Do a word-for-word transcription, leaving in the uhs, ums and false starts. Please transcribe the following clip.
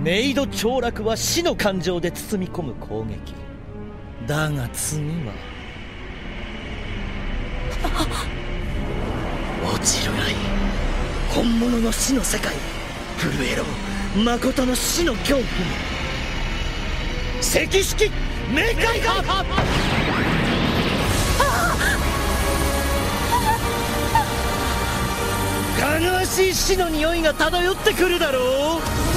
メイド凋落は死の感情で包み込む攻撃だが次は落ちるがいい。本物の死の世界、震えろ誠の死の恐怖に。赤色明快だ。かぐわしい死の匂いが漂ってくるだろう。